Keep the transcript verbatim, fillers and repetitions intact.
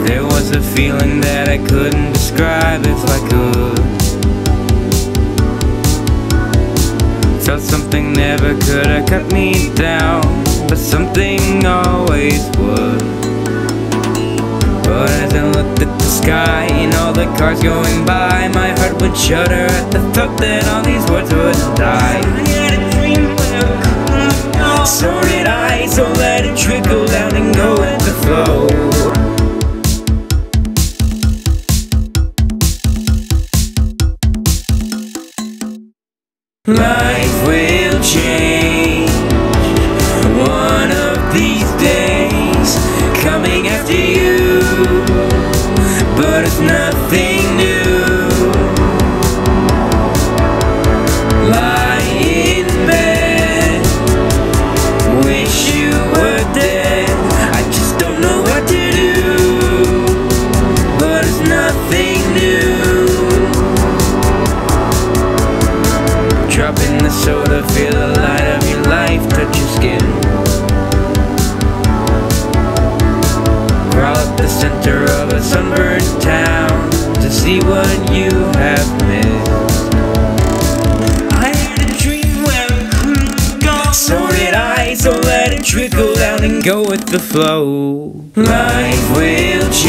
There was a feeling that I couldn't describe if I could. Felt something never could have cut me down, but something always would. But as I looked at the sky and all the cars going by, my heart would shudder at the thought that all these words would die. I had a dream where I couldn't go. So did I, so let it trickle down and go with the flow. Life will change one of these days, coming after you, but it's nothing new. Lie in bed, wish you were dead. I just don't know what to do, but it's nothing new. Drop in the soda, feel the light of your life touch your skin. Crawl up the center of a sunburned town to see what you have missed. I had a dream where I couldn't go. So did I, so let it trickle down and go with the flow. Life will change